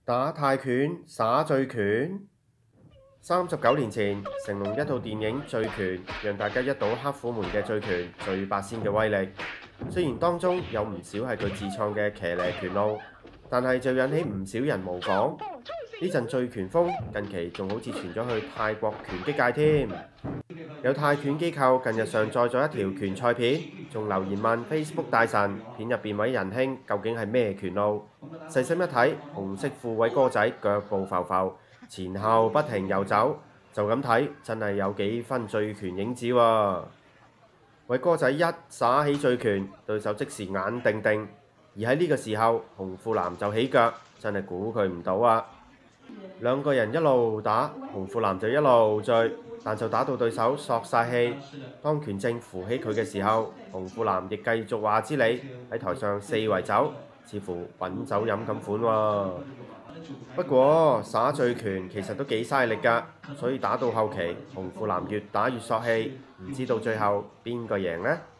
打泰拳耍醉拳。39年前，成龍一套電影《醉拳》，讓大家一睹黑虎門嘅醉拳醉八仙嘅威力。雖然當中有唔少係佢自創嘅騎呢拳路，但係就引起唔少人模仿。呢陣醉拳風近期仲好似傳咗去泰國拳擊界添。有泰拳機構近日上載咗一條拳賽片，仲留言問 Facebook 大神片入邊位仁兄究竟係咩拳路？細心一睇，紅色褲位哥仔腳步浮浮，前後不停遊走，就咁睇真係有幾分醉拳影子喎。位哥仔一耍起醉拳，對手即時眼定定，而喺呢個時候，紅褲男就起腳，真係估佢唔到啊！兩個人一路打，紅褲男就一路醉，但就打到對手索晒氣。當拳證扶起佢嘅時候，紅褲男亦繼續話之理，喺台上四圍走，似乎揾酒飲咁款喎。不過耍醉拳其實都幾嘥力㗎，所以打到後期，紅褲男越打越索氣，唔知到最後邊個贏呢？